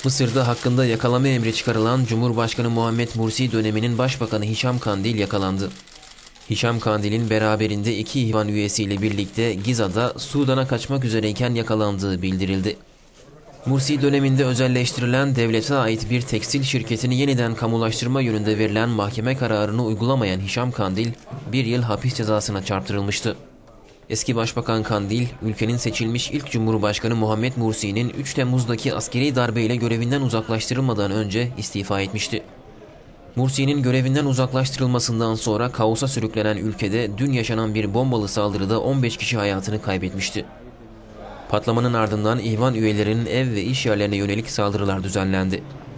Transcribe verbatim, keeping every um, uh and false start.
Mısır'da hakkında yakalama emri çıkarılan Cumhurbaşkanı Muhammed Mursi döneminin Başbakanı Hişam Kandil yakalandı. Hişam Kandil'in beraberinde iki ihvan üyesiyle birlikte Giza'da Sudan'a kaçmak üzereyken yakalandığı bildirildi. Mursi döneminde özelleştirilen devlete ait bir tekstil şirketini yeniden kamulaştırma yönünde verilen mahkeme kararını uygulamayan Hişam Kandil, bir yıl hapis cezasına çarptırılmıştı. Eski Başbakan Kandil, ülkenin seçilmiş ilk Cumhurbaşkanı Muhammed Mursi'nin üç Temmuz'daki askeri darbeyle görevinden uzaklaştırılmadan önce istifa etmişti. Mursi'nin görevinden uzaklaştırılmasından sonra kaosa sürüklenen ülkede dün yaşanan bir bombalı saldırıda on beş kişi hayatını kaybetmişti. Patlamanın ardından ihvan üyelerinin ev ve iş yerlerine yönelik saldırılar düzenlendi.